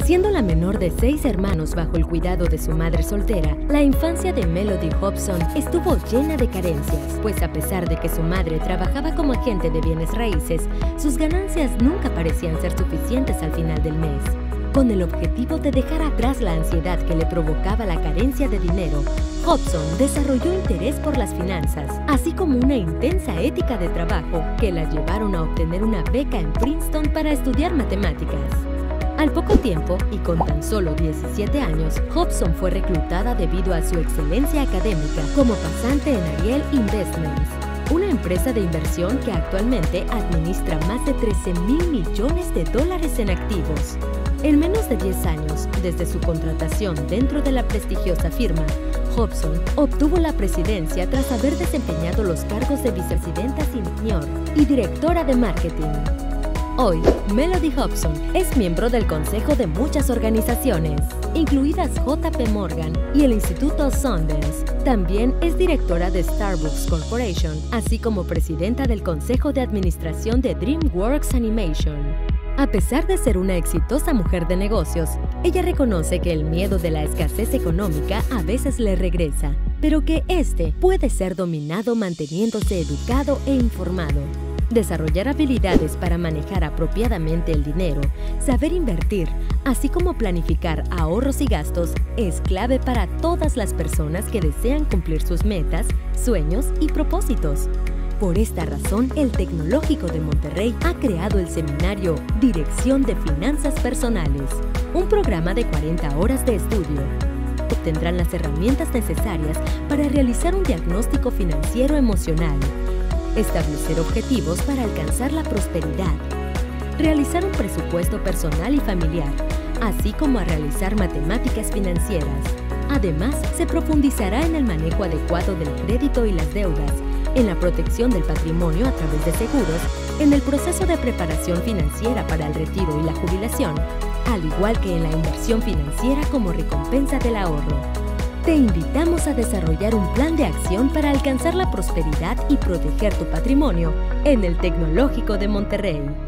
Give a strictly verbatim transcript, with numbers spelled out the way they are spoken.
Siendo la menor de seis hermanos bajo el cuidado de su madre soltera, la infancia de Melody Hobson estuvo llena de carencias, pues a pesar de que su madre trabajaba como agente de bienes raíces, sus ganancias nunca parecían ser suficientes al final del mes. Con el objetivo de dejar atrás la ansiedad que le provocaba la carencia de dinero, Hobson desarrolló interés por las finanzas, así como una intensa ética de trabajo que la llevaron a obtener una beca en Princeton para estudiar matemáticas. Al poco tiempo, y con tan solo diecisiete años, Hobson fue reclutada debido a su excelencia académica como pasante en Ariel Investments, una empresa de inversión que actualmente administra más de trece mil millones de dólares en activos. En menos de diez años, desde su contratación dentro de la prestigiosa firma, Hobson obtuvo la presidencia tras haber desempeñado los cargos de vicepresidenta senior y directora de marketing. Hoy, Melody Hobson es miembro del consejo de muchas organizaciones, incluidas J P Morgan y el Instituto Sundance. También es directora de Starbucks Corporation, así como presidenta del consejo de administración de DreamWorks Animation. A pesar de ser una exitosa mujer de negocios, ella reconoce que el miedo de la escasez económica a veces le regresa, pero que este puede ser dominado manteniéndose educado e informado. Desarrollar habilidades para manejar apropiadamente el dinero, saber invertir, así como planificar ahorros y gastos, es clave para todas las personas que desean cumplir sus metas, sueños y propósitos. Por esta razón, el Tecnológico de Monterrey ha creado el seminario Dirección de Finanzas Personales, un programa de cuarenta horas de estudio. Obtendrán las herramientas necesarias para realizar un diagnóstico financiero emocional, establecer objetivos para alcanzar la prosperidad, realizar un presupuesto personal y familiar, así como a realizar matemáticas financieras. Además, se profundizará en el manejo adecuado del crédito y las deudas, en la protección del patrimonio a través de seguros, en el proceso de preparación financiera para el retiro y la jubilación, al igual que en la inversión financiera como recompensa del ahorro. Te invitamos a desarrollar un plan de acción para alcanzar la prosperidad y proteger tu patrimonio en el Tecnológico de Monterrey.